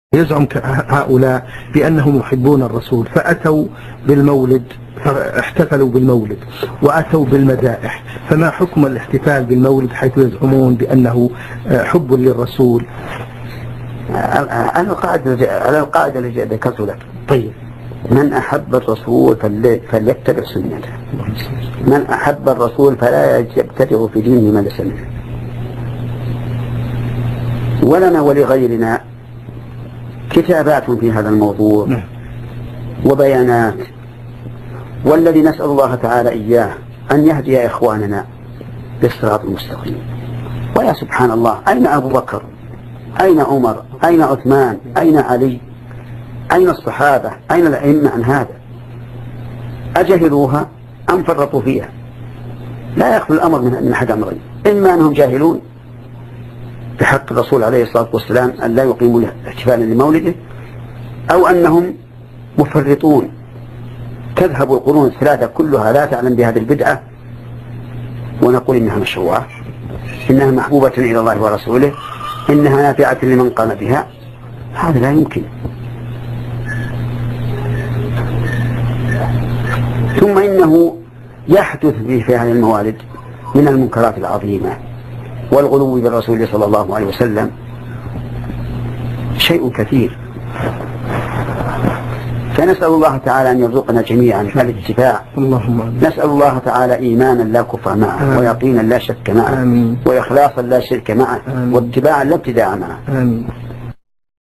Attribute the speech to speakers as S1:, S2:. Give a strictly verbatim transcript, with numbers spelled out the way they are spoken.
S1: يزعم هؤلاء بأنهم يحبون الرسول فأتوا بالمولد، احتفلوا بالمولد وأتوا بالمدائح، فما حكم الاحتفال بالمولد حيث يزعمون بأنه حب للرسول؟
S2: على القاعدة على القاعدة اللي ذكرت لك.
S1: طيب،
S2: من أحب الرسول فليتبع سنته، من أحب الرسول فلا يبتدع في دينه ما ليس منه. ولنا ولغيرنا كتابات في هذا الموضوع وبيانات، والذي نسأل الله تعالى إياه أن يهدي إخواننا بالصراط المستقيم. ويا سبحان الله، أين أبو بكر؟ أين عمر؟ أين عثمان؟ أين علي؟ أين الصحابة؟ أين الأئمة عن هذا؟ أجهلوها أم فرطوا فيها؟ لا يخلو الأمر من أحد أمرين، إما أنهم جاهلون بحق الرسول عليه الصلاة والسلام أن لا يقيموا احتفالا لمولده، أو أنهم مفرطون تذهب القرون الثلاثة كلها لا تعلم بهذه البدعة ونقول إنها مشروعة، إنها محبوبة إلى الله ورسوله، إنها نافعة لمن قام بها. هذا لا يمكن. ثم إنه يحدث به في هذه الموالد من المنكرات العظيمة والغلو بالرسول صلى الله عليه وسلم شيء كثير. فنسأل الله تعالى أن يرزقنا جميعا الاتباع.
S1: اللهم
S2: نسأل الله تعالى إيمانا لا كفر معه،
S1: آمين.
S2: ويقينا لا شك معه،
S1: آمين.
S2: وإخلاصا لا شرك معه،
S1: آمين.
S2: واتباعا لا ابتداع معه.
S1: آمين.